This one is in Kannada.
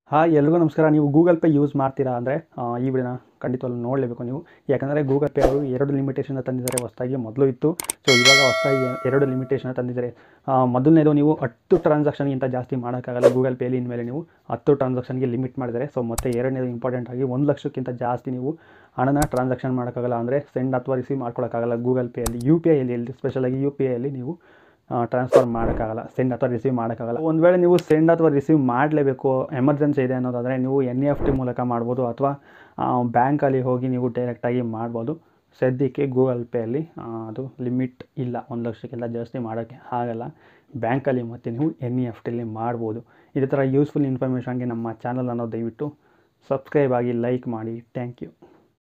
ಹಾಯ್ ಎಲ್ರಿಗೂ ನಮಸ್ಕಾರ. ನೀವು ಗೂಗಲ್ ಪೇ ಯೂಸ್ ಮಾಡ್ತೀರಾ ಅಂದರೆ ಈ ವಿಡಿಯೋನ ಖಂಡಿತವಾಗ್ಲೂ ನೋಡಲೇಬೇಕು ನೀವು. ಯಾಕಂದರೆ ಗೂಗಲ್ ಪೇ ಅವರು 2 ಲಿಮಿಟೇಷನ್ನ ತಂದಿದ್ದಾರೆ. ಹೊಸದಾಗಿ ಮೊದಲು ಇತ್ತು, ಸೊ ಇವಾಗ ಹೊಸದಾಗಿ 2 ಲಿಮಿಟೇಷನ್ನ ತಂದಿದ್ದಾರೆ. ಮೊದಲನೇದು ನೀವು 10 ಟ್ರಾನ್ಸಾಕ್ಷನ್ಗಿಂತ ಜಾಸ್ತಿ ಮಾಡೋಕ್ಕಾಗಲ್ಲ ಗೂಗಲ್ ಪೇಲಿ. ಇನ್ಮೇಲೆ ನೀವು 10 ಟ್ರಾನ್ಸಾಕ್ಷನ್ಗೆ ಲಿಮಿಟ್ ಮಾಡಿದ್ದಾರೆ. ಸೊ ಮತ್ತು ಎರಡನೇದು ಇಂಪಾರ್ಟೆಂಟ್ ಆಗಿ 1 ಲಕ್ಷಕ್ಕಿಂತ ಜಾಸ್ತಿ ನೀವು ಹಣನ ಟ್ರಾನ್ಸಾಕ್ಷನ್ ಮಾಡೋಕ್ಕಾಗಲ್ಲ, ಅಂದರೆ ಸೆಂಡ್ ಅಥವಾ ರಿಸೀವ್ ಮಾಡ್ಕೊಳಕ್ಕಾಗಲ್ಲ ಗೂಗಲ್ ಪೇಯಲ್ಲಿ. ಯು ಪಿ ಐಯಲ್ಲಿ ಸ್ಪೆಷಲಾಗಿ ಯು ಪಿ ಐಯಲ್ಲಿ ನೀವು ಟ್ರಾನ್ಸ್ಫರ್ ಮಾಡೋಕ್ಕಾಗಲ್ಲ, ಸೆಂಡ್ ಅಥವಾ ರಿಸೀವ್ ಮಾಡೋಕ್ಕಾಗಲ್ಲ. ಒಂದು ವೇಳೆ ನೀವು ಸೆಂಡ್ ಅಥವಾ ರಿಸೀವ್ ಮಾಡಲೇಬೇಕು, ಎಮರ್ಜೆನ್ಸಿ ಇದೆ ಅನ್ನೋದಾದರೆ ನೀವು NEFT ಮೂಲಕ ಮಾಡ್ಬೋದು, ಅಥವಾ ಬ್ಯಾಂಕಲ್ಲಿ ಹೋಗಿ ನೀವು ಡೈರೆಕ್ಟಾಗಿ ಮಾಡ್ಬೋದು. ಸದ್ಯಕ್ಕೆ ಗೂಗಲ್ ಪೇಯಲ್ಲಿ ಅದು ಲಿಮಿಟ್ ಇಲ್ಲ, 1 ಲಕ್ಷಕ್ಕಿಂತ ಜಾಸ್ತಿ ಮಾಡೋಕ್ಕೆ ಆಗಲ್ಲ. ಬ್ಯಾಂಕಲ್ಲಿ ಮತ್ತು ನೀವು NEFTಲಿ ಮಾಡ್ಬೋದು. ಇದೇ ಥರ ಯೂಸ್ಫುಲ್ ಇನ್ಫಾರ್ಮೇಷನ್ಗೆ ನಮ್ಮ ಚಾನಲನ್ನು ದಯವಿಟ್ಟು ಸಬ್ಸ್ಕ್ರೈಬ್ ಆಗಿ, ಲೈಕ್ ಮಾಡಿ. Thank you.